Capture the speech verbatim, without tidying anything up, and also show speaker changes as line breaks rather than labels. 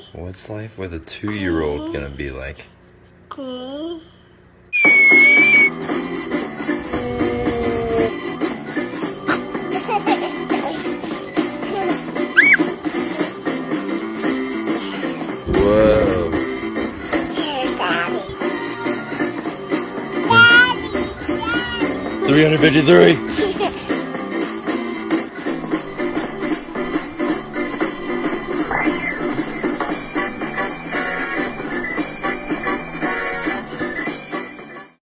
What's life with a two-year-old gonna be like?
Okay.
Whoa.
Here's Daddy.
three hundred fifty-three.